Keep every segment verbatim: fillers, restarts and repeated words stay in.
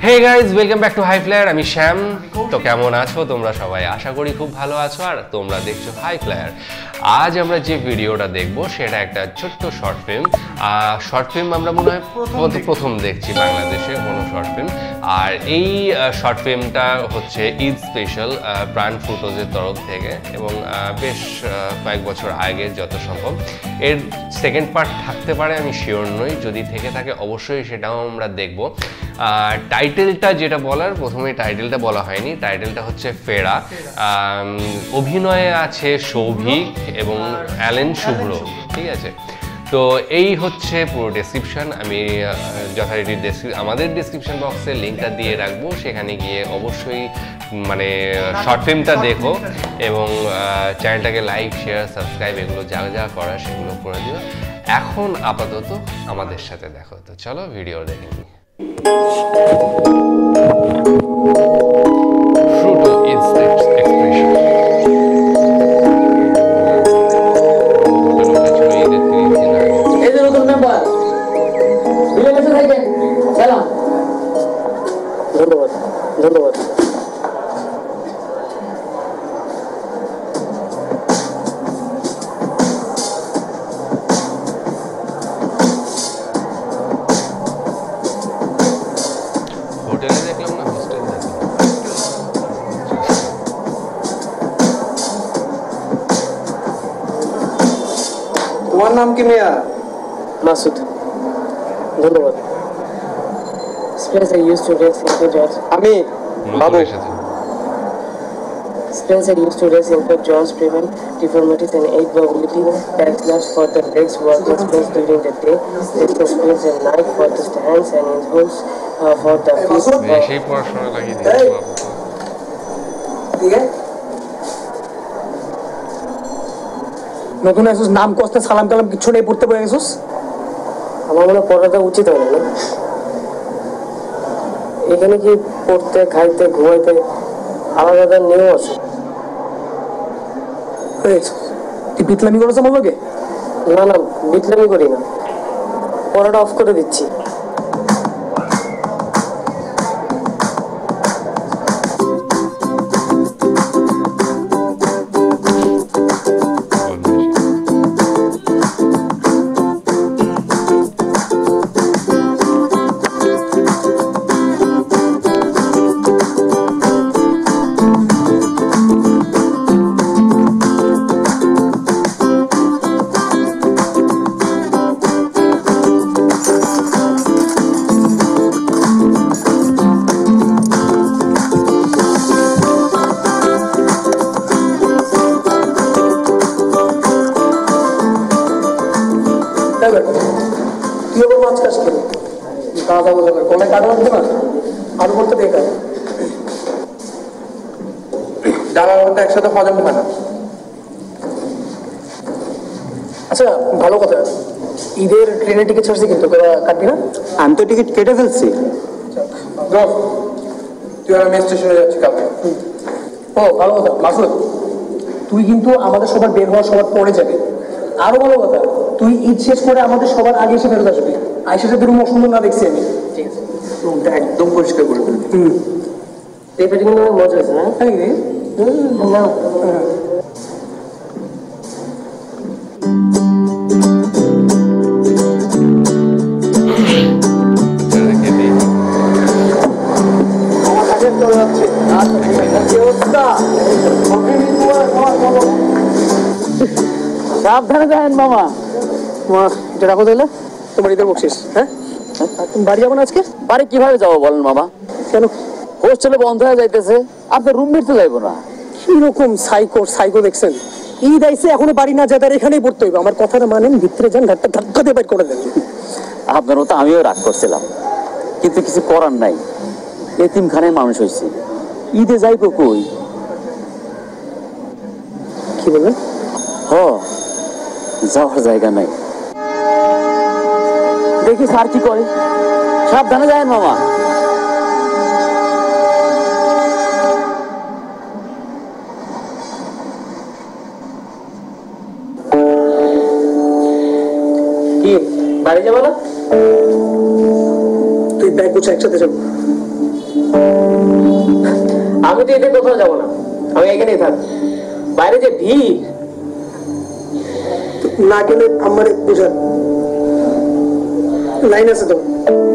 Hey guys, welcome back to High Flyer. আমি শ্যাম। তো কেমন আছো তোমরা সবাই? আশা করি খুব ভালো আছো আর তোমরা দেখছো হাই ফ্লায়ার। আজ আমরা যে ভিডিওটা দেখব সেটা একটা ছোট্ট শর্ট ফিল্ম। শর্ট ফিল্ম আমরা মনে হয় প্রথম দেখছি বাংলাদেশে কোনো শর্ট ফিল্ম। আর এই শর্ট ফিল্মটা হচ্ছে ঈদ স্পেশাল প্রাণ ফ্রুটোজের তরফ থেকে এবং বেশ কয়েক বছর আগে যত সম্ভব। এর সেকেন্ড পার্ট থাকতে পারে আমি শিওর নই, যদি থেকে থাকে অবশ্যই সেটাও আমরা দেখব। টাইটেলটা যেটা বলার, প্রথমে টাইটেলটা বলা হয়নি, টাইটেলটা হচ্ছে ফেরা। অভিনয়ে আছে সৌভিক এবং অ্যালেন শুভ্র, ঠিক আছে? তো এই হচ্ছে পুরো ডেসক্রিপশন। আমি যথারীতি আমাদের ডেসক্রিপশন বক্সে লিঙ্কটা দিয়ে রাখবো, সেখানে গিয়ে অবশ্যই মানে শর্ট ফিল্মটা দেখো এবং চ্যানেলটাকে লাইক শেয়ার সাবস্ক্রাইব এগুলো যা যা করা সেগুলো করে দিও। এখন আপাতত আমাদের সাথে দেখো। তো চলো ভিডিও দেখে নিই। Frooto instant expression. এই যে নতুন মেম্বার বিলে বসে থাকেন। সালাম। ধন্যবাদ ধন্যবাদ। তোমার নাম কি মিয়া? মাসুদ। ধন্যবাদ। Space I used to race into jobs. আমি বাবু। Space I used to race into jobs, prevent deformities and aid mobility. Tax laws for the legs, working space during the day. Resting space at night for the hands and in holes uh, for the feet. বেশি পড়াশোনা লাগিয়ে দিয়েছে বাবু। ঠিক আছে। নতুন এসেছিস, নাম কষ্ট সালাম কালাম কিছু নেই, পড়তে পড়ে গেছিস? আমার মনে পড়াটা উচিত হয় না। এখানে কি পড়তে খাইতে ঘুমাইতে আলাদা আলাদা নিয়ম আছে? তুই বিটলামি করেছ আমার লোকে? না না, বিটলামি করি না, পড়াটা অফ করে দিচ্ছি। একসাথে হজম হয় না। আচ্ছা ভালো কথা, ঈদের ট্রেনের টিকিট ছাড়ছি কিন্তু কাটবি না? আমি তো টিকিট কেটে ফেলছি। তুই আমি স্টেশনে যাচ্ছি কালকে। ও ভালো কথা মাসুদ, তুই কিন্তু আমাদের সবার বের হওয়ার সবার পরে যাবি। আরো ভালো কথা, তুই ঈদ শেষ করে আমাদের সবার আগে এসে ফেরত আসবি। আইসে যদি রুম অসুন্দর না দেখছি আমি। ঠিক আছে, রুমটা একদম পরিষ্কার করে ফেলবি। হুম, পেপারটা কিন্তু মজা হয়েছে না? না সাবধানে যাবেন মামা। এটা রাখো তাইলে, তোমার ঈদের বকশিস। হ্যাঁ, তুমি বাড়ি যাবো না আজকে? বাড়ি কিভাবে যাবো বলেন মামা? কেন? হোস্টেলে বন্ধ হয়ে যাইতেছে, আপনার রুমমেট তো যাইবো না। কিরকম সাইকো সাইকো দেখছেন? ঈদ আইসে এখনো বাড়ি না যেতে, এখানেই পড়তে হইবে। আমার কথাটা মানেন, ভিতরে যান, ঘাটটা ধাক্কা দিয়ে বাইর করে দেন। আপনার মতো আমিও রাগ করছিলাম, কিন্তু কিছু করার নাই। এতিমখানায় মানুষ হয়েছে, ঈদে যাইবো কই? কি বলবেন? হ, যাওয়ার জায়গা নাই। দেখি স্যার কি করে। সাবধানে যায় মামা। কি বাড়ি যাবো না? তুই ব্যাগ গুছা একসাথে যাবো। আমি তো এদের কোথাও যাবো না, আমি এখানেই থাক। বাইরে যে ভিড়, না গেলে আমার বুঝার লাইন আছে তো।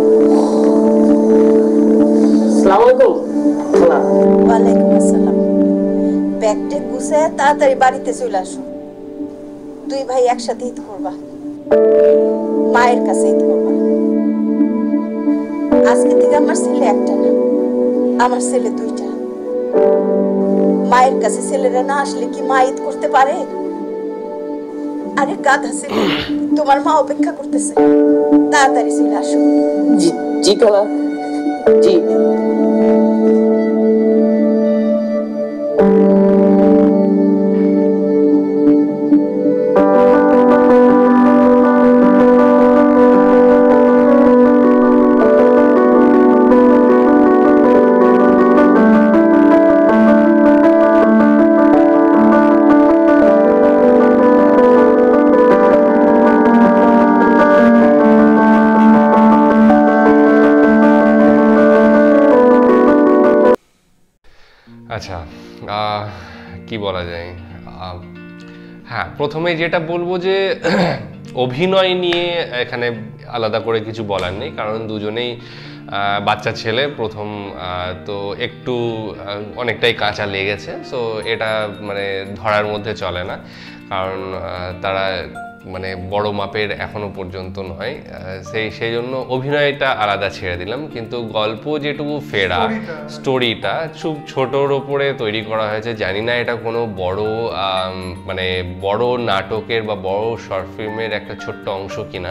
আসসালামু আলাইকুম। ওয়ালাইকুম আসসালাম। ব্যাগটা গুছায় তাড়াতাড়ি বাড়িতে চলে আসো। দুই ভাই একসাথে ঈদ করবা, মায়ের কাছে ঈদ করবা। আজকে থেকে আমার ছেলে একটা না, আমার ছেলে দুইটা। মায়ের কাছে ছেলেরা না আসলে কি মা ঈদ করতে পারে? আরে গাধা ছেলে, তোমার মা অপেক্ষা করতেছে, তাড়াতাড়ি চলে আসো। জি জি খালা, জি। আচ্ছা, কি বলা যায়, হ্যাঁ প্রথমে যেটা বলবো যে অভিনয় নিয়ে এখানে আলাদা করে কিছু বলার নেই, কারণ দুজনেই বাচ্চা ছেলে, প্রথম তো একটু অনেকটাই কাঁচা লেগেছে, সো এটা মানে ধরার মধ্যে চলে না, কারণ তারা মানে বড় মাপের এখনো পর্যন্ত নয়, সেই সেই জন্য অভিনয়টা আলাদা ছেড়ে দিলাম। কিন্তু গল্প যেটুকু ফেরা, স্টোরিটা খুব ছোটোর ওপরে তৈরি করা হয়েছে। জানি না এটা কোনো বড় মানে বড় নাটকের বা বড় শর্ট ফিল্মের একটা ছোট্ট অংশ কিনা,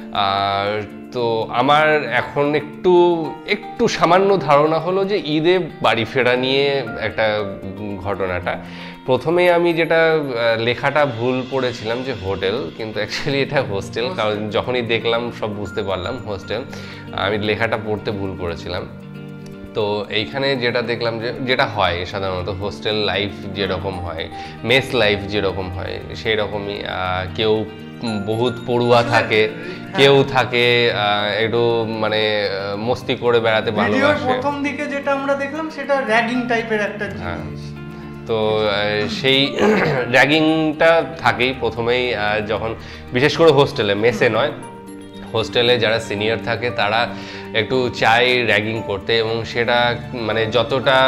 আর তো আমার এখন একটু একটু সামান্য ধারণা হলো যে ঈদে বাড়ি ফেরা নিয়ে একটা ঘটনাটা। প্রথমে আমি যেটা লেখাটা ভুল পড়েছিলাম যে হোটেল, কিন্তু অ্যাকচুয়ালি এটা হোস্টেল, কারণ যখনই দেখলাম সব বুঝতে পারলাম হোস্টেল, আমি লেখাটা পড়তে ভুল করেছিলাম। তো এইখানে যেটা দেখলাম যে যেটা হয় সাধারণত হোস্টেল লাইফ যেরকম হয়, মেস লাইফ যেরকম হয় সেই রকমই। কেউ বহুত পড়ুয়া থাকে, কেউ থাকে একটু মানে মস্তি করে বেড়াতে ভালোবাসে। প্রথম দিকে যেটা আমরা দেখলাম সেটা র্যাগিং টাইপের একটা জিনিস। তো সেই র্যাগিংটা থাকেই প্রথমেই, যখন বিশেষ করে হোস্টেলে, মেসে নয়, হোস্টেলে যারা সিনিয়র থাকে তারা একটু চায় র্যাগিং করতে, এবং সেটা মানে যতটা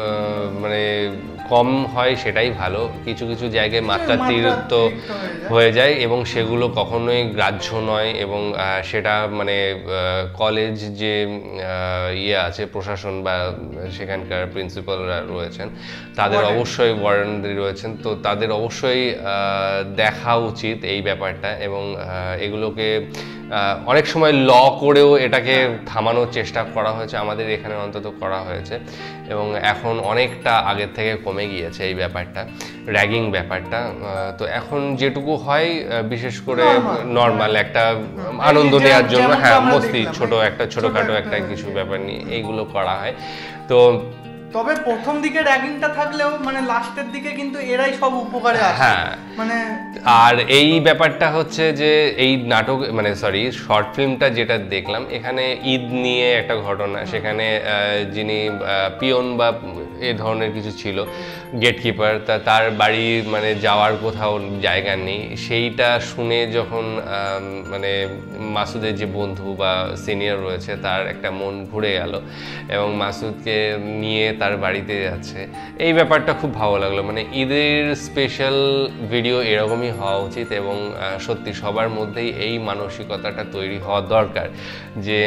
মানে কম হয় সেটাই ভালো। কিছু কিছু জায়গায় মাত্রাতিরিক্ত হয়ে যায় এবং সেগুলো কখনোই গ্রাহ্য নয়, এবং সেটা মানে কলেজ যে ইয়ে আছে প্রশাসন বা সেখানকার প্রিন্সিপালরা রয়েছেন তাদের অবশ্যই, ওয়ার্ডেনরা রয়েছেন, তো তাদের অবশ্যই দেখা উচিত এই ব্যাপারটা, এবং এগুলোকে অনেক সময় ল করেও এটাকে থামানোর চেষ্টা করা হয়েছে, আমাদের এখানে অন্তত করা হয়েছে, এবং এখন অনেকটা আগের থেকে কমে গিয়েছে এই ব্যাপারটা, র্যাগিং ব্যাপারটা। তো এখন যেটুকু হয় বিশেষ করে নর্মাল একটা আনন্দ নেওয়ার জন্য, হ্যাঁ মস্তি, ছোট একটা ছোটখাটো একটা কিছু ব্যাপার নিয়ে এইগুলো করা হয়। তো তবে প্রথম দিকে র্যাগিংটা থাকলেও মানে লাস্টের দিকে কিন্তু এরাই সব উপকারে আসে। হ্যাঁ, মানে আর এই ব্যাপারটা হচ্ছে যে এই নাটক মানে সরি শর্ট ফিল্মটা যেটা দেখলাম, এখানে ঈদ নিয়ে একটা ঘটনা, সেখানে যিনি পিয়ন বা এ ধরনের কিছু ছিল, গেটকিপার, তা তার বাড়ি মানে যাওয়ার কোথাও জায়গা নেই, সেইটা শুনে যখন মানে মাসুদের যে বন্ধু বা সিনিয়র রয়েছে তার একটা মন ঘুরে গেল এবং মাসুদকে নিয়ে তার বাড়িতে যাচ্ছে, এই ব্যাপারটা খুব ভালো লাগলো। মানে ঈদের স্পেশাল ভিডিও এরকমই হওয়া উচিত, এবং সত্যি সবার মধ্যেই এই মানসিকতাটা তৈরি হওয়া দরকার যে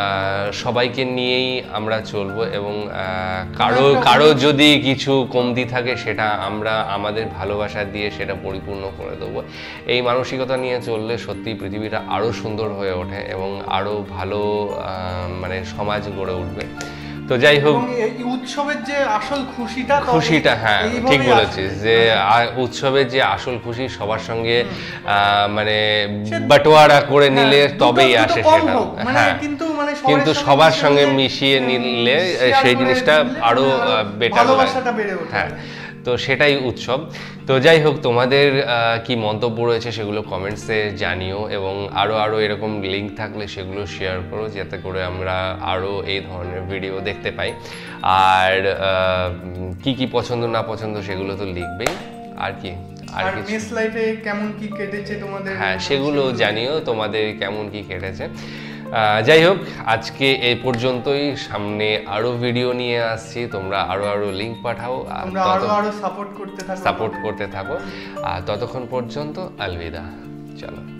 সবাইকে নিয়েই আমরা চলবো, এবং কারো কারো যদি কিছু কমতি থাকে সেটা আমরা আমাদের ভালোবাসা দিয়ে সেটা পরিপূর্ণ করে দেবো। এই মানসিকতা নিয়ে চললে সত্যি পৃথিবীটা আরও সুন্দর হয়ে ওঠে এবং আরও ভালো মানে সমাজ গড়ে উঠবে। তো যাই হোক, উৎসবের যে আসল খুশিটা খুশিটা হ্যাঁ ঠিক বলেছিস, যে উৎসবের যে আসল খুশি সবার সঙ্গে মানে বাটোয়ারা করে নিলে তবেই আসে সেটা, হ্যাঁ কিন্তু সবার সঙ্গে মিশিয়ে নিলে সেই জিনিসটা আরো বেটার হয়। হ্যাঁ, তো তো সেটাই উৎসব। তো যাই হোক, তোমাদের কি মন্তব্য রয়েছে সেগুলো কমেন্টসে জানিও, এবং আরও আরও এরকম লিঙ্ক থাকলে সেগুলো শেয়ার করো, যাতে করে আমরা আরও এই ধরনের ভিডিও দেখতে পাই। আর কি কি পছন্দ না পছন্দ সেগুলো তো লিখবেই, আর কি আর মেস লাইফে কেমন কি কেটেছে তোমাদের, হ্যাঁ সেগুলো জানিও, তোমাদের কেমন কি কেটেছে। যাই হোক, আজকে এই পর্যন্তই। সামনে আরো ভিডিও নিয়ে আসছি, তোমরা আরো আরো লিংক পাঠাও, তোমরা আরো আরো সাপোর্ট করতে থাকো সাপোর্ট করতে থাকো আর ততক্ষণ পর্যন্ত আলবিদা। চলো।